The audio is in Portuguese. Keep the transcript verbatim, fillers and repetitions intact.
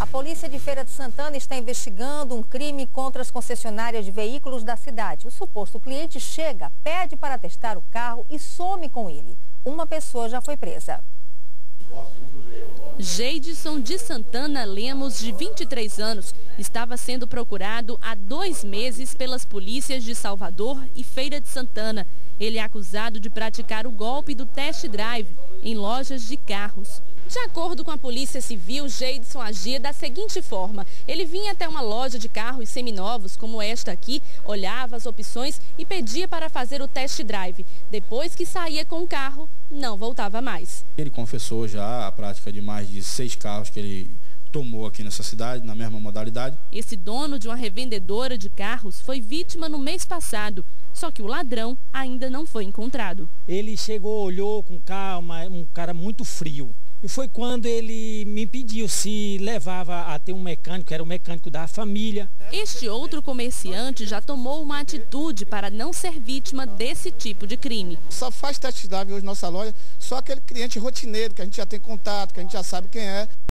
A polícia de Feira de Santana está investigando um crime contra as concessionárias de veículos da cidade. O suposto cliente chega, pede para testar o carro e some com ele. Uma pessoa já foi presa. Geidson de Santana Lemos, de vinte e três anos, estava sendo procurado há dois meses pelas polícias de Salvador e Feira de Santana. Ele é acusado de praticar o golpe do test drive em lojas de carros. De acordo com a Polícia Civil, Geidson agia da seguinte forma. Ele vinha até uma loja de carros seminovos, como esta aqui, olhava as opções e pedia para fazer o test drive. Depois que saía com o carro, não voltava mais. Ele confessou já a prática de mais de seis carros que ele tomou aqui nessa cidade, na mesma modalidade. Esse dono de uma revendedora de carros foi vítima no mês passado, só que o ladrão ainda não foi encontrado. Ele chegou, olhou com calma, um cara muito frio. E foi quando ele me pediu se levava a ter um mecânico, era o mecânico da família. Este outro comerciante já tomou uma atitude para não ser vítima desse tipo de crime. Só faz test drive hoje na nossa loja, só aquele cliente rotineiro que a gente já tem contato, que a gente já sabe quem é.